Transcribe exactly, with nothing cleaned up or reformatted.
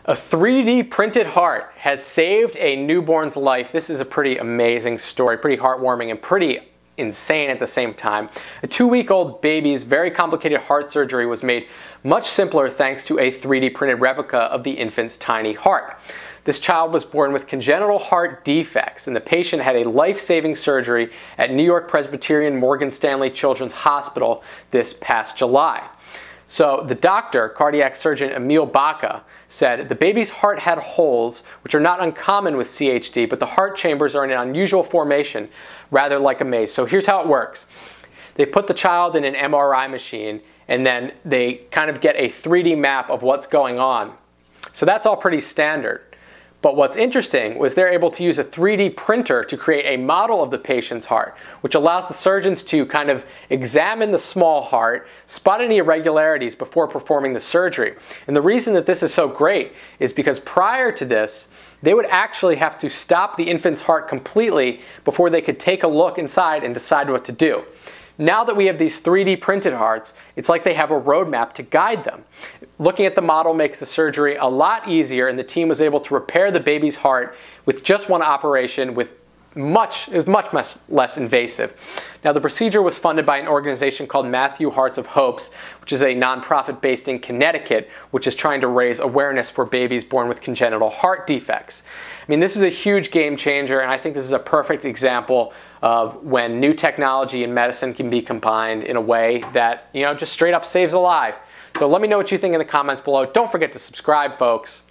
A three D printed heart has saved a newborn's life. This is a pretty amazing story, pretty heartwarming and pretty insane at the same time. A two-week-old baby's very complicated heart surgery was made much simpler thanks to a three D printed replica of the infant's tiny heart. This child was born with congenital heart defects, and the patient had a life-saving surgery at New York-Presbyterian Morgan Stanley Children's Hospital this past July. So the doctor, cardiac surgeon Emile Bacha, said the baby's heart had holes, which are not uncommon with C H D, but the heart chambers are in an unusual formation, rather like a maze. So here's how it works. They put the child in an M R I machine, and then they kind of get a three D map of what's going on. So that's all pretty standard. But what's interesting was they're able to use a three D printer to create a model of the patient's heart, which allows the surgeons to kind of examine the small heart, spot any irregularities before performing the surgery. And the reason that this is so great is because prior to this, they would actually have to stop the infant's heart completely before they could take a look inside and decide what to do. Now that we have these three D printed hearts, it's like they have a roadmap to guide them. Looking at the model makes the surgery a lot easier, and the team was able to repair the baby's heart with just one operation with much, it was much, much less invasive. Now, the procedure was funded by an organization called Matthew Hearts of Hopes, which is a nonprofit based in Connecticut, which is trying to raise awareness for babies born with congenital heart defects. I mean, this is a huge game changer, and I think this is a perfect example of when new technology and medicine can be combined in a way that, you know, just straight up saves a life. So let me know what you think in the comments below. Don't forget to subscribe, folks.